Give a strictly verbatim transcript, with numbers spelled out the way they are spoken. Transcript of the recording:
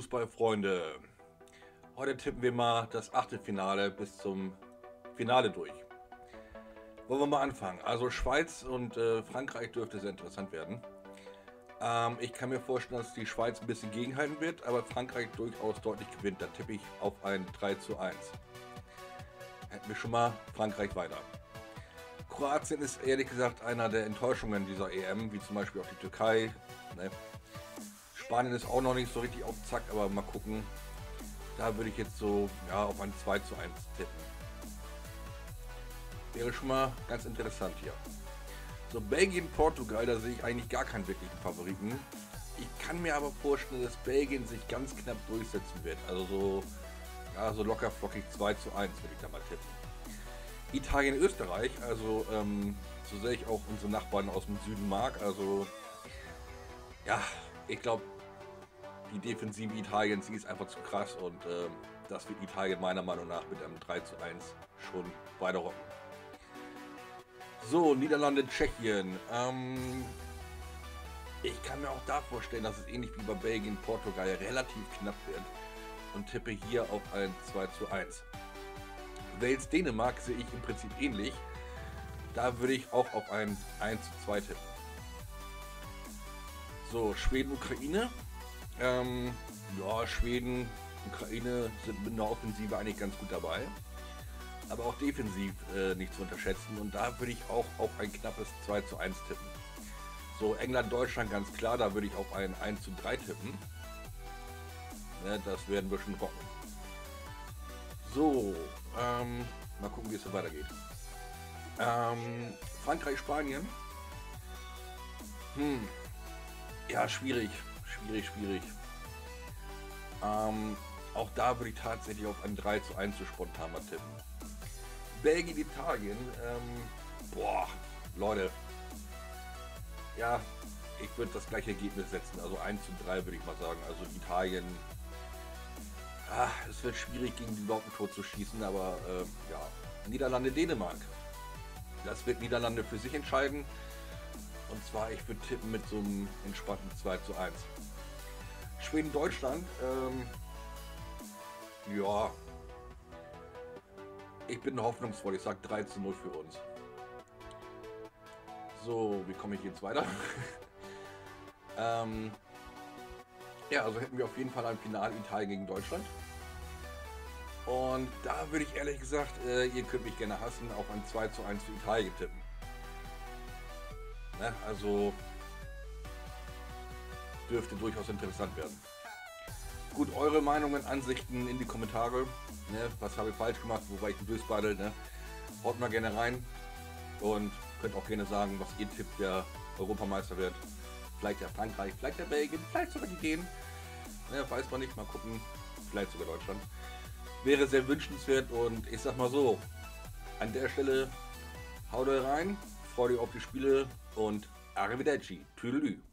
Fußballfreunde, heute tippen wir mal das Achtelfinale bis zum Finale durch. Wollen wir mal anfangen? Also Schweiz und äh, Frankreich dürfte sehr interessant werden. Ähm, ich kann mir vorstellen, dass die Schweiz ein bisschen gegenhalten wird, aber Frankreich durchaus deutlich gewinnt. Da tippe ich auf ein drei zu eins. Hätten wir schon mal Frankreich weiter. Kroatien ist ehrlich gesagt einer der Enttäuschungen dieser E M, wie zum Beispiel auch die Türkei. Ne? Spanien ist auch noch nicht so richtig auf Zack, aber mal gucken. Da würde ich jetzt so ja, auf ein zwei zu eins tippen. Wäre schon mal ganz interessant hier. So, Belgien, Portugal, da sehe ich eigentlich gar keinen wirklichen Favoriten. Ich kann mir aber vorstellen, dass Belgien sich ganz knapp durchsetzen wird. Also so, ja, so locker flockig zwei zu eins würde ich da mal tippen. Italien, Österreich, also ähm, so sehr ich auch unsere Nachbarn aus dem Süden mag. Also ja, ich glaube, die Defensive Italiens, die ist einfach zu krass und äh, das wird Italien meiner Meinung nach mit einem drei zu eins schon weiterrocken. So, Niederlande, Tschechien. Ähm, ich kann mir auch da vorstellen, dass es ähnlich wie bei Belgien, Portugal relativ knapp wird und tippe hier auf ein zwei zu eins. Wales, Dänemark sehe ich im Prinzip ähnlich. Da würde ich auch auf ein eins zu zwei tippen. So, Schweden, Ukraine. Ähm, ja, Schweden, Ukraine sind mit der Offensive eigentlich ganz gut dabei. Aber auch defensiv äh, nicht zu unterschätzen. Und da würde ich auch auf ein knappes zwei zu eins tippen. So, England, Deutschland ganz klar, da würde ich auf ein eins zu drei tippen. Ne, das werden wir schon rocken. So, ähm, mal gucken, wie es so weitergeht. Ähm, Frankreich, Spanien. Hm, ja, schwierig, schwierig, schwierig. Ähm, auch da würde ich tatsächlich auf ein drei zu eins zu spontan mal tippen. Belgien, Italien, ähm, boah, Leute, ja, ich würde das gleiche Ergebnis setzen, also eins zu drei würde ich mal sagen, also Italien, ah, es wird schwierig gegen die Lautentor zu schießen, aber äh, ja, Niederlande, Dänemark, das wird Niederlande für sich entscheiden und zwar, ich würde tippen mit so einem entspannten zwei zu eins. Schweden, Deutschland, ähm, ja, ich bin hoffnungsvoll, ich sage drei zu null für uns. So, wie komme ich jetzt weiter? ähm, ja, also hätten wir auf jeden Fall ein Finale Italien gegen Deutschland. Und da würde ich ehrlich gesagt, äh, ihr könnt mich gerne hassen, auf ein zwei zu eins für Italien tippen. Ne? Also dürfte durchaus interessant werden. Gut, eure Meinungen, Ansichten in die Kommentare. Ne? Was habe ich falsch gemacht, wo war ich ein Bösbadel? Ne? Haut mal gerne rein und könnt auch gerne sagen, was ihr tippt, wer Europameister wird. Vielleicht der Frankreich, vielleicht der Belgien, vielleicht sogar die Dänen. Ne? Weiß man nicht, mal gucken. Vielleicht sogar Deutschland. Wäre sehr wünschenswert und ich sag mal so, an der Stelle haut euch rein, freut euch auf die Spiele und Arrivederci, Tüdelü.